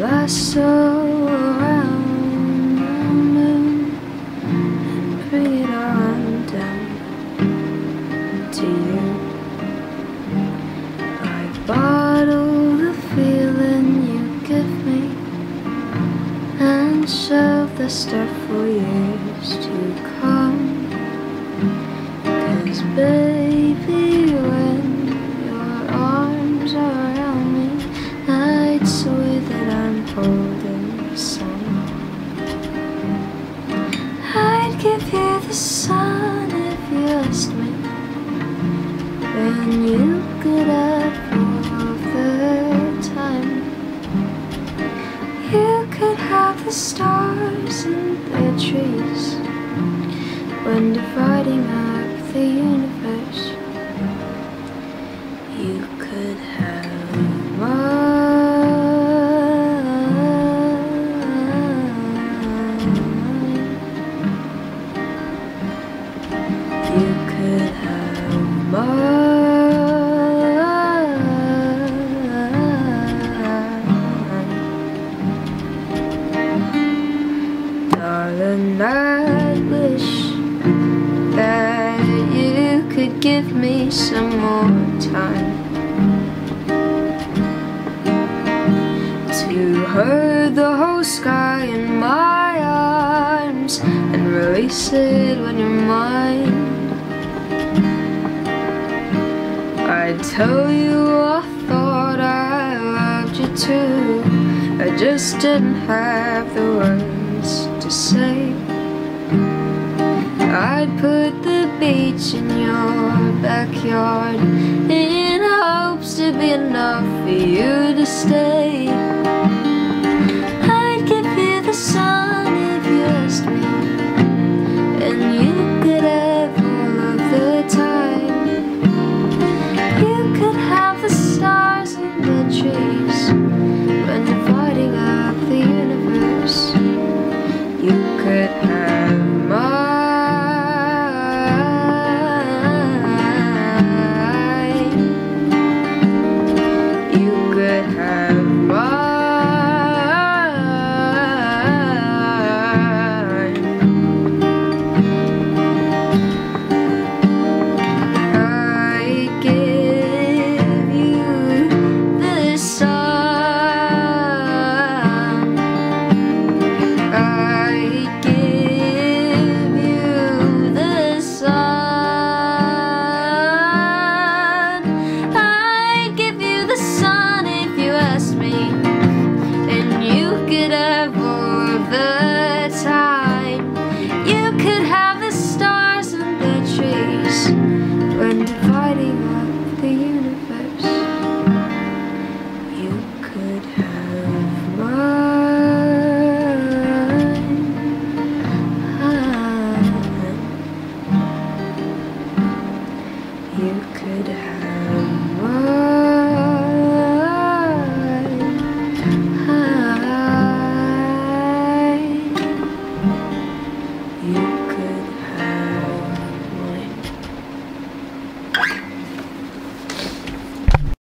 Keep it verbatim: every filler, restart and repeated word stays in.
lasso around the moon, bring it on down to you. I bottle the feeling you give me and shelve the stuff for years to come. 'Cause baby, when your arms are around me, I'd swear that I'm holding the sun. I'd give you the sun if you asked me, when you could have all of the time. You could have the stars and the trees when dividing up the universe. You could have mine. You could have mine. Darling, I wish that you could give me some more time to hold the whole sky in my arms and release it when you're mine. I'd tell you I thought I loved you too, I just didn't have the words to say. I'd put the beach in your backyard in hopes to be enough for you to stay.